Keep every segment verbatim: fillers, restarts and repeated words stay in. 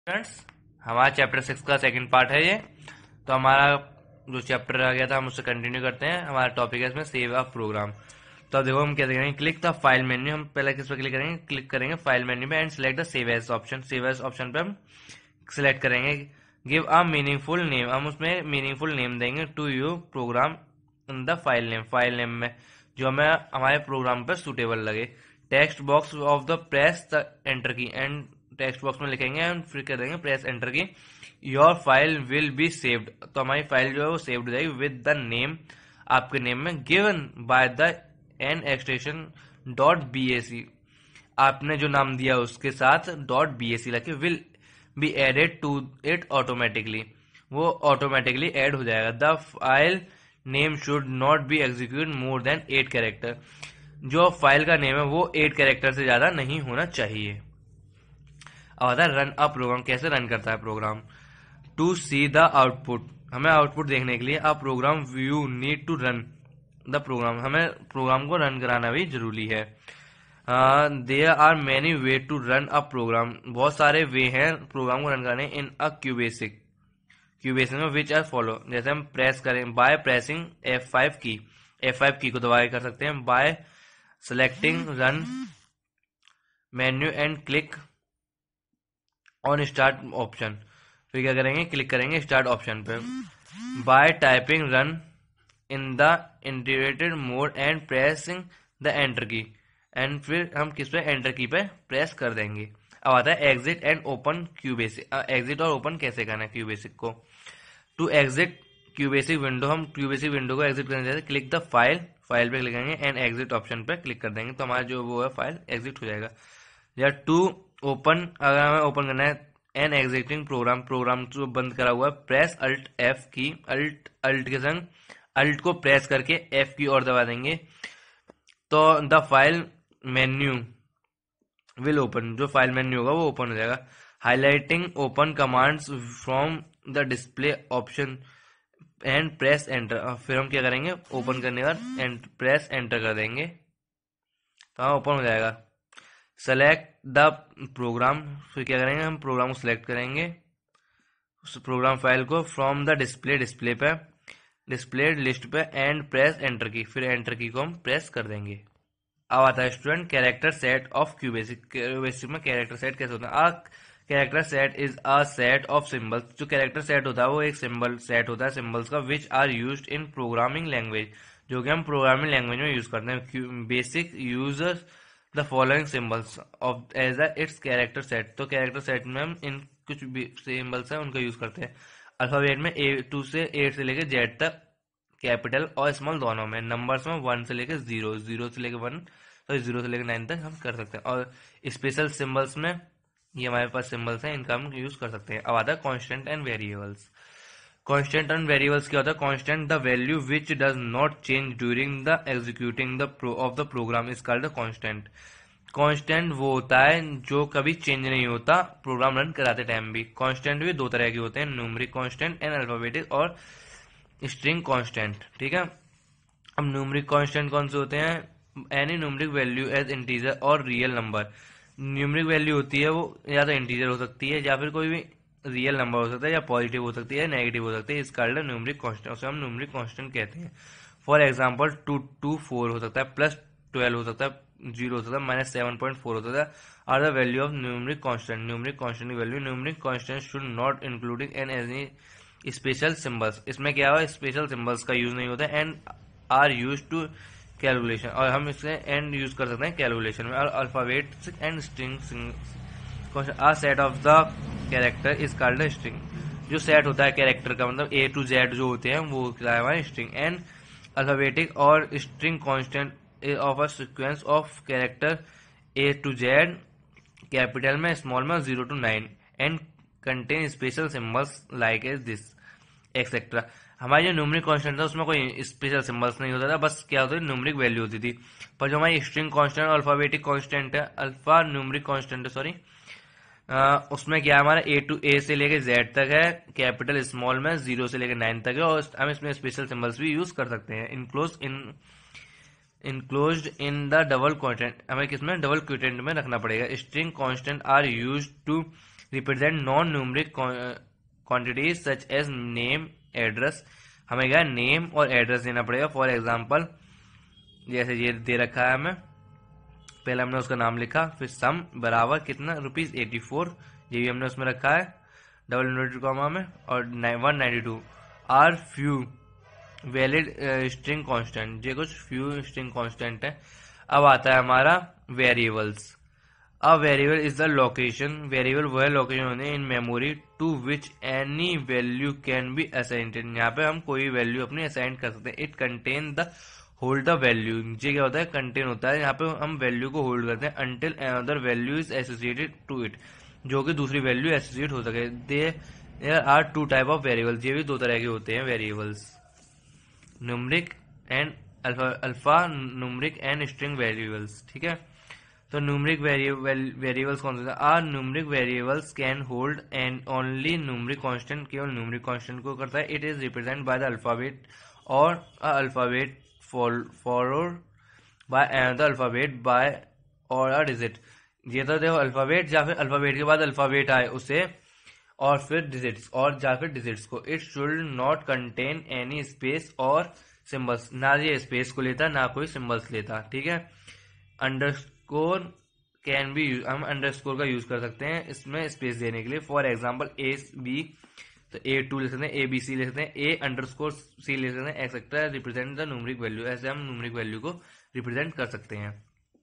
Friends, हमारा chapter six का second part है ये। तो हमारा जो चैप्टर रह गया था हम उससे कंटिन्यू करते हैं। हमारा टॉपिक है इसमें सेव अ प्रोग्राम। तो अब देखो हम क्या करेंगे, क्लिक द फाइल मेन्यू। हम पहले किस पे क्लिक करेंगे, क्लिक करेंगे फाइल मेन्यू में and select the save as option. Save as option पे हम सिलेक्ट करेंगे। गिव अ मीनिंगफुल नेम, हम उसमें मीनिंगफुल नेम देंगे to you program in the file name. File name में जो हमें हमारे प्रोग्राम पर सुटेबल लगे। Text box of the press the enter key and text box में लिखेंगे एंड फिर कर देंगे press enter key. Your file will be saved, तो हमारी फाइल जो है वो सेव्ड हो जाएगी विद द नेम, आपके नेम में, given by the an extension dot B A C. आपने जो नाम दिया उसके साथ डॉट बी ए सी लगे, will be added to it automatically, वो ऑटोमेटिकली ऐड हो जाएगा। The file name should not be execute more than eight character, जो फाइल का नेम है वो एट कैरेक्टर से ज्यादा नहीं होना चाहिए। अब आता है रन अ प्रोग्राम, कैसे रन करता है program. To see the output, हमें आउटपुट देखने के लिए a program view need to run the program, हमें प्रोग्राम को रन कराना भी जरूरी है। There are many way to run a program, बहुत सारे वे हैं प्रोग्राम को रन कराने इन अ क्यूबेसिक। क्यूबेसिक में विच आर फॉलो, जैसे हम प्रेस करें by pressing F five key, F five key को दबा के कर सकते हैं। By selecting run menu and click on start option, फिर क्या करेंगे, क्लिक करेंगे स्टार्ट ऑप्शन पे। By typing run in the integrated mode and pressing the enter key, and फिर हम किस पे, एंटर की पे प्रेस कर देंगे। अब आता है exit and open QBasic. Exit और ओपन कैसे करना है क्यूबेसिक को। टू एग्जिट क्यूबेसिक विंडो, हम क्यूबेसिक विंडो को एग्जिट करने जाते, क्लिक द फाइल, फाइल पे क्लिक करेंगे एंड एग्जिट ऑप्शन पे क्लिक कर देंगे, तो हमारा जो वो है फाइल एग्जिट हो जाएगा। या टू ओपन, अगर हमें ओपन करना है एन एग्जिटिंग प्रोग्राम, प्रोग्राम जो बंद करा हुआ है, press alt F key, alt alt के संग अल्ट को प्रेस करके एफ की और दबा देंगे, तो the file menu will open, जो फाइल मेन्यू होगा वो ओपन हो जाएगा। Highlighting open commands from the display option and press enter, फिर हम क्या करेंगे, ओपन करने के बाद एंड प्रेस एंटर कर देंगे तो हाँ ओपन हो जाएगा। सेलेक्ट द प्रोग्राम, फिर क्या करेंगे, हम प्रोग्राम को सिलेक्ट करेंगे, उस प्रोग्राम फाइल को फ्रॉम द डिस्प्ले, डिस्प्ले पे, डिस्प्ले लिस्ट पे एंड प्रेस एंटर की, फिर एंटर की को हम प्रेस कर देंगे। अब आता है student character set of QBasic. QBasic में कैरेक्टर सेट कैसे होता है। A character set is a set of symbols, जो कैरेक्टर सेट होता है वो एक सिंबल सेट होता है सिंबल्स का, which are used in programming language, जो कि हम प्रोग्रामिंग लैंग्वेज में यूज करते हैं। Basic users the following symbols of as a its character set, तो कैरेक्टर सेट में हम इन कुछ भी सिंबल्स हैं उनका यूज करते हैं। अल्फाबेट में ए टू से एट से लेकर जेड तक, कैपिटल और स्मॉल दोनों में। नंबर्स में वन से लेकर जीरो, जीरो से लेकर वन, तो जीरो से लेकर नाइन तक हम कर सकते हैं। और स्पेशल सिंबल्स में ये हमारे पास सिंबल्स हैं, इनका हम यूज कर सकते हैं। अब आता है constant and variables. Constant and variables क्या होता है। Constant the value which does not change during the executing the of the program is called the constant. Constant वो होता है जो कभी चेंज नहीं होता प्रोग्राम रन कराते टाइम भी। कांस्टेंट भी दो तरह के होते हैं, न्यूमेरिक कांस्टेंट एंड अल्फाबेटिक और स्ट्रिंग कांस्टेंट, ठीक है। अब न्यूमेरिक कांस्टेंट कौन से होते हैं, any numeric value as integer और रियल नंबर। न्यूमेरिक वैल्यू होती है वो या तो इंटीजर हो सकती है या फिर कोई भी रियल नंबर हो सकता है, या पॉजिटिव हो सकती है, नेगेटिव हो सकती है, इस कॉल्ड न्यूमेरिक कांस्टेंट, उसे हम न्यूमेरिक कांस्टेंट कहते हैं। For example two two four हो सकता है, प्लस ट्वेल्व हो सकता है, जीरो हो सकता है, माइनस सेवन पॉइंट फोर हो सकता है, are the value of numeric constant. Numeric constant की value, numeric constant should not including an any special symbols, इसमें क्या हुआ, स्पेशल सिंबल्स का यूज नहीं होता है। And are use to calculation, और हम इससे एंड यूज कर सकते हैं कैलकुलेशन में। और alphabet and string, a set of the character is called string, जो सेट होता है कैरेक्टर का, मतलब ए टू जेड जो होते हैं वो क्या है हमारे स्ट्रिंग। एंड अल्फाबेटिक और string constant of a sequence of character A to Z, capital में, स्मॉल में, zero to nine, and contain special symbols like as this etcetera. हमारी जो न्यूमेरिक कांस्टेंट था उसमें कोई स्पेशल सिंबल्स नहीं होता था, बस क्या होता है न्यूमेरिक वैल्यू होती थी। पर जो हमारी स्ट्रिंग कांस्टेंट और अल्फाबेटिक कांस्टेंट है, अल्फा न्यूमेरिक कांस्टेंट है सॉरी, उसमें क्या है हमारा ए टू ए से लेकर जेड तक है, कैपिटल स्मॉल में, जीरो से लेकर नाइन तक है, और हम इसमें स्पेशल सिंबल्स भी यूज कर सकते हैं। Enclose in enclosed in the double quotient, हमें किसमें, डबल क्वोटेंट में रखना पड़ेगा। String constant are used to represent non numeric quantities such as name address. हमें क्या नेम और एड्रेस देना पड़ेगा। फॉर एग्जाम्पल जैसे ये दे रखा है हमें, पहले हमने उसका नाम लिखा, फिर सम बराबर कितना रुपीज एटी फोर, ये भी हमने उसमें रखा है डबल इन्वर्टेड कॉमा में, और one ninety two are few valid string constant, ये कुछ फ्यू स्ट्रिंग कांस्टेंट है। अब आता है हमारा variables. A variable is the location, variable वह लोकेशन होते हैं in memory to which any value can be assigned. यहाँ पे हम कोई वैल्यू अपनी असाइन कर सकते हैं। It contain the hold the value, ये क्या होता है, कंटेन होता है, यहाँ पे हम वैल्यू को होल्ड करते हैं until another value is associated to it, जो कि दूसरी वैल्यू एसोसिएट हो सके। There are two type of variables, ये भी दो तरह के होते हैं variables, numeric and alpha alpha numeric and string variables. ठीक है, तो न्यूमरिक वेरिएबल्स कौन सा, are numeric variables can hold and only numeric constant, केवल न्यूमरिक कांस्टेंट को करता है। It is represent by the alphabet और alphabet followed by another alphabet by और अ डिजिट। ये तो देखो अल्फाबेट या फिर अल्फाबेट के बाद अल्फाबेट आए उसे, और फिर डिजिट्स और या फिर डिजिट्स को। It should not contain any space और सिंबल्स, ना ये स्पेस को लेता ना कोई सिंबल्स लेता। ठीक है, अंडरस्कोर कैन बी, हम अंडरस्कोर का यूज कर सकते हैं इसमें स्पेस देने के लिए। फॉर एग्जांपल ए बी, तो ए टू लिख सकते हैं, ए बी सी लिख सकते हैं, ए अंडरस्कोर सी लिख सकते हैं, etcetera represent the numeric value, ऐसे हम न्यूमरिक वैल्यू को रिप्रेजेंट कर सकते हैं।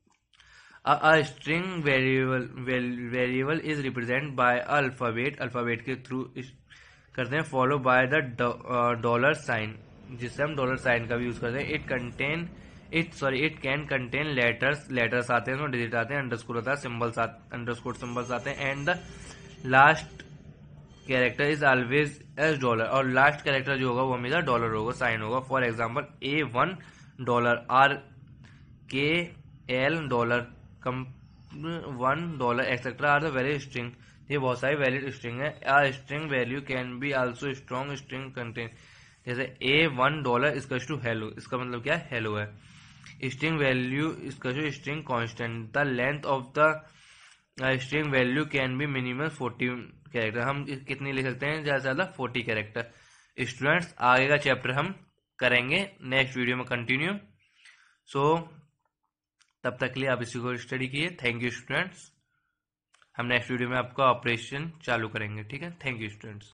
A string variable variable is represent by alphabet, alphabet के थ्रू करते हैं, follow by the dollar sign, जिससे हम डॉलर साइन का भी यूज करते हैं। It contain it sorry it can contain letters, letters आते हैं, डिजिट आते हैं, अंडरस्कोर होता है, सिंबल्स अंडरस्कोर सिंबल्स आते हैं, and the last character is always as dollar, और लास्ट कैरेक्टर जो होगा वो हमेशा डॉलर होगा, साइन होगा। For example A one dollar, R K L dollar, come one dollar, etcetera are the valid string, ये बहुत सारी वैलिड स्ट्रिंग है। A string value can be also strong string contain, जैसे ए वन डॉलर इसका to hello, इसका मतलब क्या है, हेलो है। स्ट्रिंग वैल्यू इसका जो string constant, the length of the string value can be minimum forty character, हम कितनी लिख सकते हैं, ज्यादा से ज्यादा फोर्टी कैरेक्टर। स्टूडेंट्स आगे का चैप्टर हम करेंगे नेक्स्ट वीडियो में कंटिन्यू, सो तब तक के लिए आप इसी को स्टडी कीजिए। थैंक यू स्टूडेंट्स, हम नेक्स्ट वीडियो में आपका ऑपरेशन चालू करेंगे। ठीक है, थैंक यू स्टूडेंट्स।